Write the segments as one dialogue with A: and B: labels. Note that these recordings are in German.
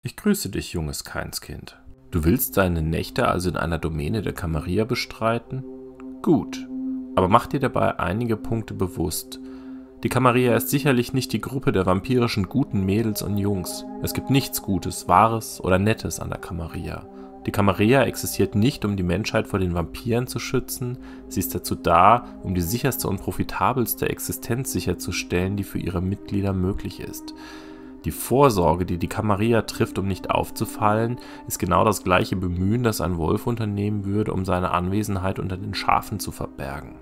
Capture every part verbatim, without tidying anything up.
A: Ich grüße dich, junges Kainskind. Du willst deine Nächte also in einer Domäne der Camarilla bestreiten? Gut, aber mach dir dabei einige Punkte bewusst. Die Camarilla ist sicherlich nicht die Gruppe der vampirischen guten Mädels und Jungs. Es gibt nichts Gutes, Wahres oder Nettes an der Camarilla. Die Camarilla existiert nicht, um die Menschheit vor den Vampiren zu schützen, sie ist dazu da, um die sicherste und profitabelste Existenz sicherzustellen, die für ihre Mitglieder möglich ist. Die Vorsorge, die die Camarilla trifft, um nicht aufzufallen, ist genau das gleiche Bemühen, das ein Wolf unternehmen würde, um seine Anwesenheit unter den Schafen zu verbergen.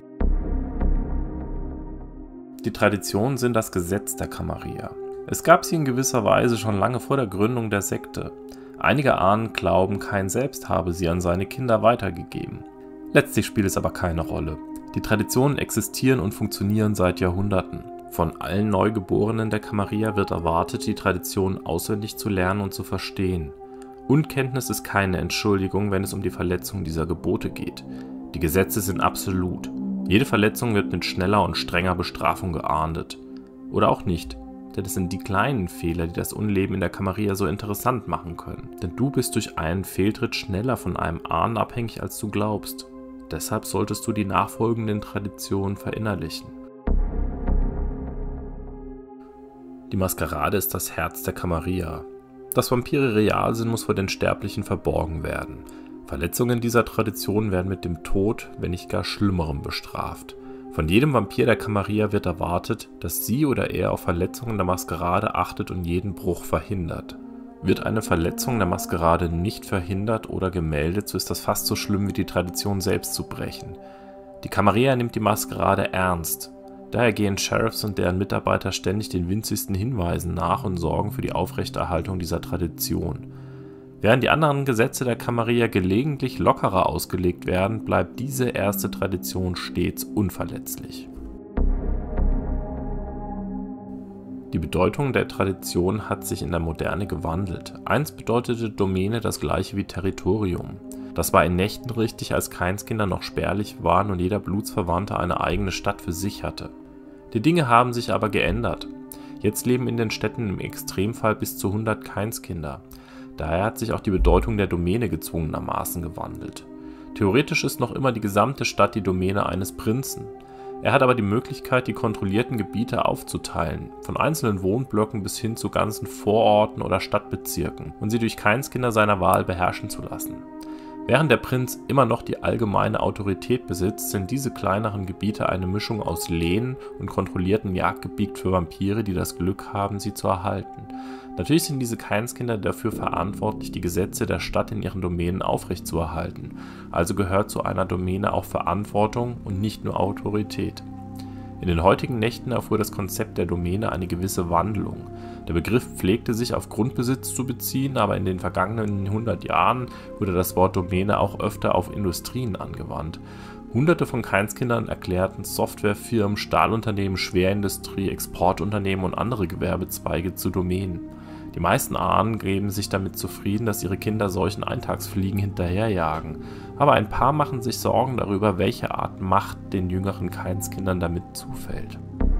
A: Die Traditionen sind das Gesetz der Camarilla. Es gab sie in gewisser Weise schon lange vor der Gründung der Sekte. Einige Ahnen glauben, Kain selbst habe sie an seine Kinder weitergegeben. Letztlich spielt es aber keine Rolle. Die Traditionen existieren und funktionieren seit Jahrhunderten. Von allen Neugeborenen der Camarilla wird erwartet, die Traditionen auswendig zu lernen und zu verstehen. Unkenntnis ist keine Entschuldigung, wenn es um die Verletzung dieser Gebote geht. Die Gesetze sind absolut. Jede Verletzung wird mit schneller und strenger Bestrafung geahndet. Oder auch nicht, denn es sind die kleinen Fehler, die das Unleben in der Camarilla so interessant machen können. Denn du bist durch einen Fehltritt schneller von einem Ahnen abhängig, als du glaubst. Deshalb solltest du die nachfolgenden Traditionen verinnerlichen. Die Maskerade ist das Herz der Camarilla. Dass Vampire real sind, muss vor den Sterblichen verborgen werden. Verletzungen dieser Tradition werden mit dem Tod, wenn nicht gar Schlimmerem, bestraft. Von jedem Vampir der Camarilla wird erwartet, dass sie oder er auf Verletzungen der Maskerade achtet und jeden Bruch verhindert. Wird eine Verletzung der Maskerade nicht verhindert oder gemeldet, so ist das fast so schlimm wie die Tradition selbst zu brechen. Die Camarilla nimmt die Maskerade ernst. Daher gehen Sheriffs und deren Mitarbeiter ständig den winzigsten Hinweisen nach und sorgen für die Aufrechterhaltung dieser Tradition. Während die anderen Gesetze der Camarilla gelegentlich lockerer ausgelegt werden, bleibt diese erste Tradition stets unverletzlich. Die Bedeutung der Tradition hat sich in der Moderne gewandelt. Einst bedeutete Domäne das gleiche wie Territorium. Das war in Nächten richtig, als Kainskinder noch spärlich waren und jeder Blutsverwandte eine eigene Stadt für sich hatte. Die Dinge haben sich aber geändert. Jetzt leben in den Städten im Extremfall bis zu hundert Kainskinder. Daher hat sich auch die Bedeutung der Domäne gezwungenermaßen gewandelt. Theoretisch ist noch immer die gesamte Stadt die Domäne eines Prinzen. Er hat aber die Möglichkeit, die kontrollierten Gebiete aufzuteilen, von einzelnen Wohnblöcken bis hin zu ganzen Vororten oder Stadtbezirken, und sie durch Kainskinder seiner Wahl beherrschen zu lassen. Während der Prinz immer noch die allgemeine Autorität besitzt, sind diese kleineren Gebiete eine Mischung aus Lehen und kontrollierten Jagdgebiet für Vampire, die das Glück haben, sie zu erhalten. Natürlich sind diese Kainskinder dafür verantwortlich, die Gesetze der Stadt in ihren Domänen aufrechtzuerhalten, also gehört zu einer Domäne auch Verantwortung und nicht nur Autorität. In den heutigen Nächten erfuhr das Konzept der Domäne eine gewisse Wandlung. Der Begriff pflegte sich auf Grundbesitz zu beziehen, aber in den vergangenen hundert Jahren wurde das Wort Domäne auch öfter auf Industrien angewandt. Hunderte von Kainskindern erklärten Softwarefirmen, Stahlunternehmen, Schwerindustrie, Exportunternehmen und andere Gewerbezweige zu Domänen. Die meisten Ahnen geben sich damit zufrieden, dass ihre Kinder solchen Eintagsfliegen hinterherjagen, aber ein paar machen sich Sorgen darüber, welche Art Macht den jüngeren Kainskindern damit zufällt.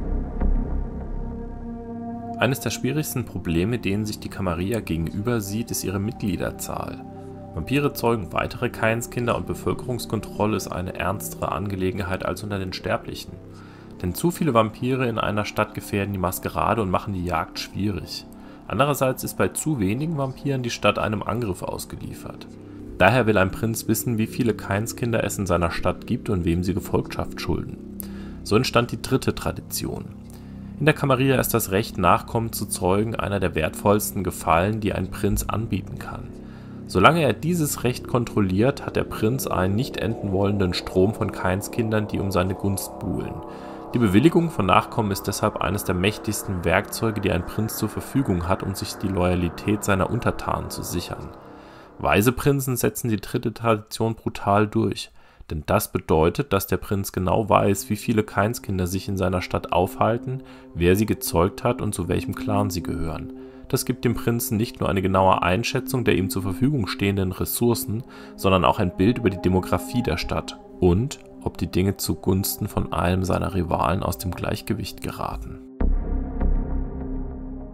A: Eines der schwierigsten Probleme, denen sich die Camarilla gegenüber sieht, ist ihre Mitgliederzahl. Vampire zeugen weitere Kainskinder und Bevölkerungskontrolle ist eine ernstere Angelegenheit als unter den Sterblichen. Denn zu viele Vampire in einer Stadt gefährden die Maskerade und machen die Jagd schwierig. Andererseits ist bei zu wenigen Vampiren die Stadt einem Angriff ausgeliefert. Daher will ein Prinz wissen, wie viele Kainskinder es in seiner Stadt gibt und wem sie Gefolgschaft schulden. So entstand die dritte Tradition. In der Camarilla ist das Recht, Nachkommen zu zeugen, einer der wertvollsten Gefallen, die ein Prinz anbieten kann. Solange er dieses Recht kontrolliert, hat der Prinz einen nicht enden wollenden Strom von Kainskindern, die um seine Gunst buhlen. Die Bewilligung von Nachkommen ist deshalb eines der mächtigsten Werkzeuge, die ein Prinz zur Verfügung hat, um sich die Loyalität seiner Untertanen zu sichern. Weise Prinzen setzen die dritte Tradition brutal durch, denn das bedeutet, dass der Prinz genau weiß, wie viele Kainskinder sich in seiner Stadt aufhalten, wer sie gezeugt hat und zu welchem Clan sie gehören. Das gibt dem Prinzen nicht nur eine genaue Einschätzung der ihm zur Verfügung stehenden Ressourcen, sondern auch ein Bild über die Demografie der Stadt und ob die Dinge zugunsten von einem seiner Rivalen aus dem Gleichgewicht geraten.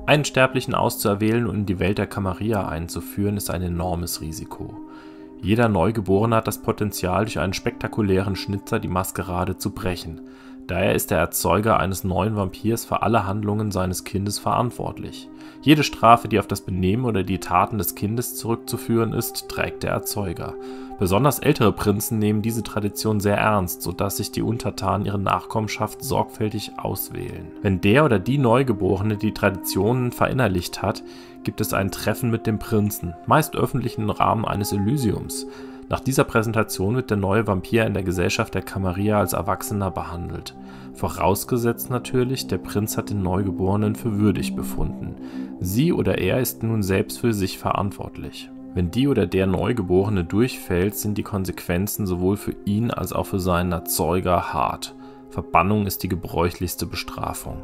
A: Einen Sterblichen auszuerwählen und in die Welt der Camarilla einzuführen, ist ein enormes Risiko. Jeder Neugeborene hat das Potenzial, durch einen spektakulären Schnitzer die Maskerade zu brechen. Daher ist der Erzeuger eines neuen Vampirs für alle Handlungen seines Kindes verantwortlich. Jede Strafe, die auf das Benehmen oder die Taten des Kindes zurückzuführen ist, trägt der Erzeuger. Besonders ältere Prinzen nehmen diese Tradition sehr ernst, sodass sich die Untertanen ihre Nachkommenschaft sorgfältig auswählen. Wenn der oder die Neugeborene die Traditionen verinnerlicht hat, gibt es ein Treffen mit dem Prinzen, meist öffentlich im Rahmen eines Elysiums. Nach dieser Präsentation wird der neue Vampir in der Gesellschaft der Camarilla als Erwachsener behandelt. Vorausgesetzt natürlich, der Prinz hat den Neugeborenen für würdig befunden. Sie oder er ist nun selbst für sich verantwortlich. Wenn die oder der Neugeborene durchfällt, sind die Konsequenzen sowohl für ihn als auch für seinen Erzeuger hart. Verbannung ist die gebräuchlichste Bestrafung.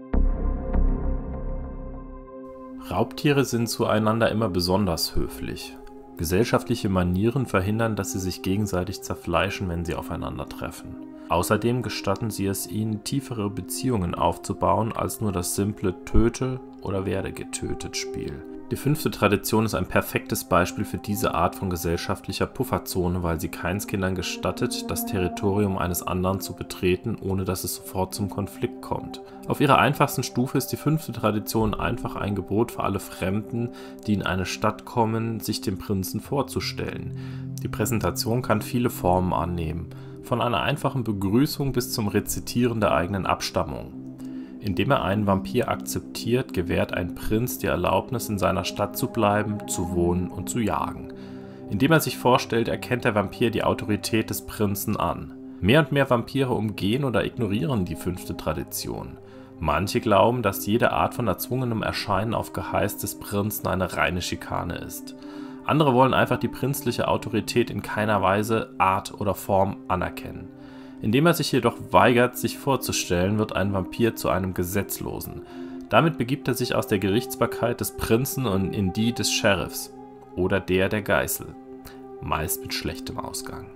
A: Raubtiere sind zueinander immer besonders höflich. Gesellschaftliche Manieren verhindern, dass sie sich gegenseitig zerfleischen, wenn sie aufeinandertreffen. Außerdem gestatten sie es ihnen, tiefere Beziehungen aufzubauen als nur das simple Töte oder werde getötet Spiel. Die fünfte Tradition ist ein perfektes Beispiel für diese Art von gesellschaftlicher Pufferzone, weil sie Keinskindern gestattet, das Territorium eines anderen zu betreten, ohne dass es sofort zum Konflikt kommt. Auf ihrer einfachsten Stufe ist die fünfte Tradition einfach ein Gebot für alle Fremden, die in eine Stadt kommen, sich dem Prinzen vorzustellen. Die Präsentation kann viele Formen annehmen, von einer einfachen Begrüßung bis zum Rezitieren der eigenen Abstammung. Indem er einen Vampir akzeptiert, gewährt ein Prinz die Erlaubnis, in seiner Stadt zu bleiben, zu wohnen und zu jagen. Indem er sich vorstellt, erkennt der Vampir die Autorität des Prinzen an. Mehr und mehr Vampire umgehen oder ignorieren die fünfte Tradition. Manche glauben, dass jede Art von erzwungenem Erscheinen auf Geheiß des Prinzen eine reine Schikane ist. Andere wollen einfach die prinzliche Autorität in keiner Weise, Art oder Form anerkennen. Indem er sich jedoch weigert, sich vorzustellen, wird ein Vampir zu einem Gesetzlosen. Damit begibt er sich aus der Gerichtsbarkeit des Prinzen und in die des Sheriffs oder der der Geißel, meist mit schlechtem Ausgang.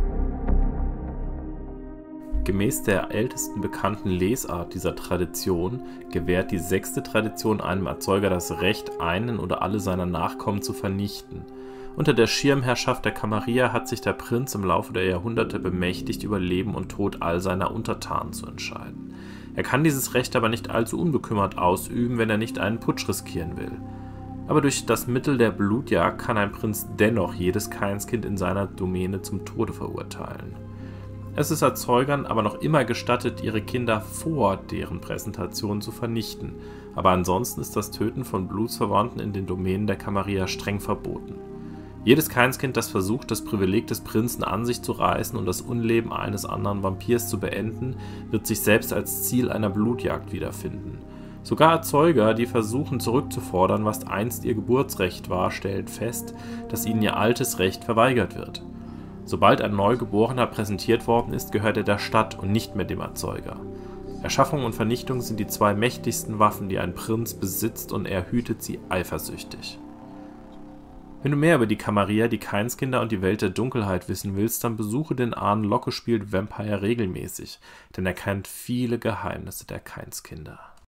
A: Gemäß der ältesten bekannten Lesart dieser Tradition gewährt die sechste Tradition einem Erzeuger das Recht, einen oder alle seiner Nachkommen zu vernichten. Unter der Schirmherrschaft der Camarilla hat sich der Prinz im Laufe der Jahrhunderte bemächtigt, über Leben und Tod all seiner Untertanen zu entscheiden. Er kann dieses Recht aber nicht allzu unbekümmert ausüben, wenn er nicht einen Putsch riskieren will. Aber durch das Mittel der Blutjagd kann ein Prinz dennoch jedes Keinskind in seiner Domäne zum Tode verurteilen. Es ist Erzeugern aber noch immer gestattet, ihre Kinder vor deren Präsentation zu vernichten, aber ansonsten ist das Töten von Blutsverwandten in den Domänen der Camarilla streng verboten. Jedes Keinskind, das versucht, das Privileg des Prinzen an sich zu reißen und das Unleben eines anderen Vampirs zu beenden, wird sich selbst als Ziel einer Blutjagd wiederfinden. Sogar Erzeuger, die versuchen zurückzufordern, was einst ihr Geburtsrecht war, stellen fest, dass ihnen ihr altes Recht verweigert wird. Sobald ein Neugeborener präsentiert worden ist, gehört er der Stadt und nicht mehr dem Erzeuger. Erschaffung und Vernichtung sind die zwei mächtigsten Waffen, die ein Prinz besitzt, und er hütet sie eifersüchtig. Wenn du mehr über die Camarilla, die Keinskinder und die Welt der Dunkelheit wissen willst, dann besuche den Arne Locke spielt Vampire regelmäßig, denn er kennt viele Geheimnisse der Keinskinder.